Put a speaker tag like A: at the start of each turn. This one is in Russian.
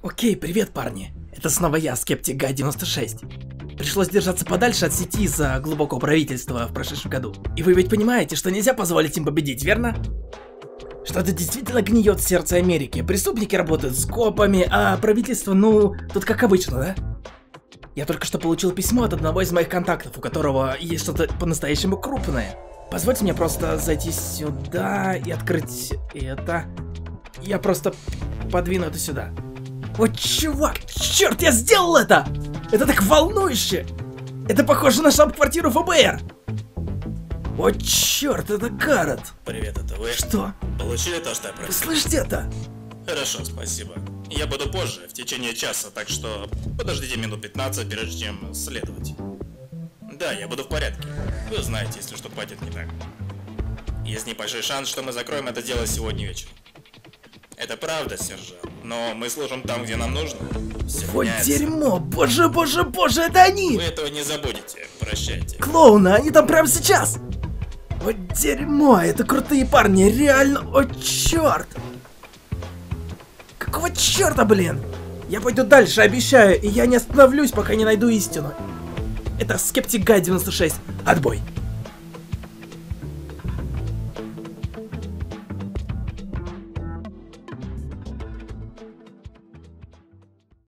A: Окей, привет, парни. Это снова я, Скептик Гай 96. Пришлось держаться подальше от сети из-за глубокого правительства в прошедшем году. И вы ведь понимаете, что нельзя позволить им победить, верно? Что-то действительно гниет в сердце Америки. Преступники работают с копами, а правительство, ну, тут как обычно, да? Я только что получил письмо от одного из моих контактов, у которого есть что-то по-настоящему крупное. Позвольте мне просто зайти сюда и открыть это. Я просто подвину это сюда. О, чувак, черт, я сделал это! Это так волнующе! Это похоже на штаб-квартиру ФБР! О, черт, это Гаррет!
B: Привет, это вы?
A: Что?
B: Получили то, что я
A: Вы
B: просил?
A: слышите это?
B: Хорошо, спасибо. Я буду позже, в течение часа, так что подождите минут 15, прежде чем следовать. Да, я буду в порядке. Вы знаете, если что пойдет не так. Есть небольшой шанс, что мы закроем это дело сегодня вечером. Это правда, сержант, но мы служим там, где нам нужно. Все
A: Вот
B: меняется.
A: дерьмо, боже, боже, боже, это они!
B: Вы этого не забудете, прощайте.
A: Клоуны, они там прямо сейчас! Вот дерьмо, это крутые парни, реально, о черт! Какого черта, блин? Я пойду дальше, обещаю, и я не остановлюсь, пока не найду истину. Это Скептик Гай 96, отбой.